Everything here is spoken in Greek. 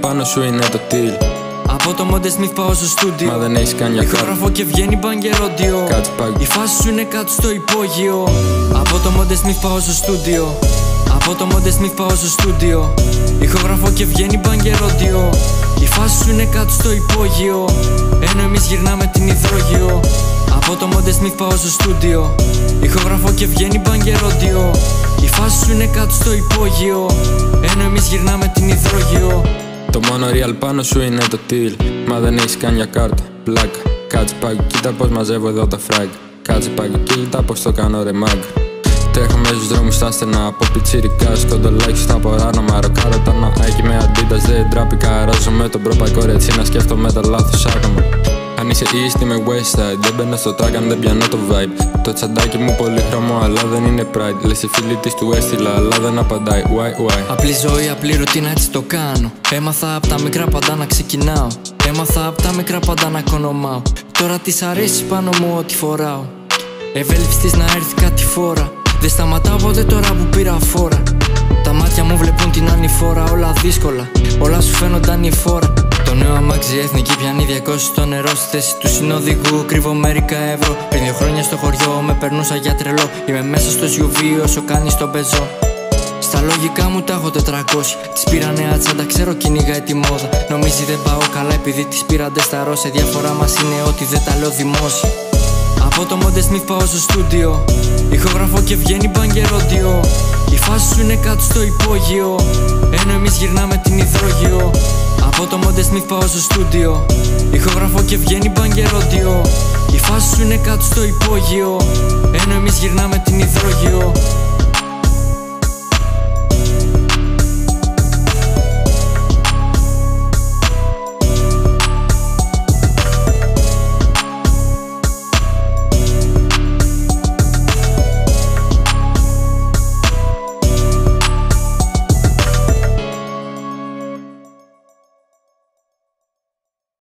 πάνω σου είναι το τιλ. Από το Monte Smith πάω στο στούντιο. Μα δεν έχεις κάνει ακόμα. Ηχογραφώ και βγαίνει μπαγκερόντιο. Κάτσε πάλι. Η φάση σου είναι κάτω στο υπόγειο. Από το Monte Smith πάω στο στούντιο. Από το Monte Smith πάω στο στούντιο. Ηχογραφώ και βγαίνει μπαγκερόντιο. Η φάση σου είναι κάτω στο υπόγειο. Ενώ εμείς γυρνάμε την υδρόγειο. Από το Monte Smith πάω στο στούντιο. Ηχογραφώ και βγαίνει μπαγκερόντιο. Η φάση σου είναι κάτω στο υπόγειο. Ενώ εμείς γυρνάμε την υδρόγειο. Το μόνο real πάνω σου είναι το τιλ. Μα δεν έχεις κάνει για κάρτα, πλάκα. Κάτσε πάλι, κοίτα πως μαζεύω εδώ τα φράγκα. Κάτσε πάλι, κοίτα πως το κάνω ρε μάγκα. Τρέχω μέσα στους δρόμους στα στενά. Από πιτσιρικάς, κοντολάκι στα ποράνομα. Ροκάρω τα ναάκι με αντίτας, δεν τράπηκα. Ράζω με τον προπαϊκό ρετσίνα, σκέφτομαι το λάθος άκαμα. Αν είσαι east είμαι west side. Δεν μπαίνω στο track αν δεν πιάνω το vibe. Το τσαντάκι μου πολύ χρωμό αλλά δεν είναι pride. Λες η φίλη της του έστειλα αλλά δεν απαντάει. Why? Απλή ζωή, απλή ρουτίνα, έτσι το κάνω. Έμαθα απ' τα μικρά πάντα να ξεκινάω. Έμαθα απ' τα μικρά πάντα να κονομάω. Τώρα της αρέσει πάνω μου ό,τι φοράω. Ευέλπιστης να έρθει κάτι φορά. Δεν σταματάω ποτέ τώρα που πήρα φόρα. Τα μάτια μου βλέπουν την ανηφόρα. Όλα δύσκολα, όλα σου φαίνονται ανηφόρα. Το νέο αμάξι εθνική πιάνει 200 στο νερό. Στη θέση του συνοδηγού κρύβω μερικά ευρώ. Πριν 2 χρόνια στο χωριό με περνούσα για τρελό. Είμαι μέσα στο SUV όσο κάνει στον πεζό. Στα λογικά μου τα έχω 400. Της πήρα νέα τσάντα, ξέρω κυνηγάει τη μόδα. Νομίζει δεν πάω καλά επειδή της πήρα ντεσταρό. Σε διαφορά μας είναι ότι δεν τα λέω δημόσια. Από το Monte Smith πάω στο στούντιο. Ηχογραφώ και βγαίνει μπαγκερόντιο. Η φάση σου είναι κάτω στο υπόγειο. Ενώ εμείς γυρνάμε την υδρόγειο. Από το Monte Smith πάω στο στούντιο. Ηχογραφώ και βγαίνει μπαγκερόντιο. Η φάση σου είναι κάτω στο υπόγειο. Ενώ εμείς γυρνάμε την υδρόγειο.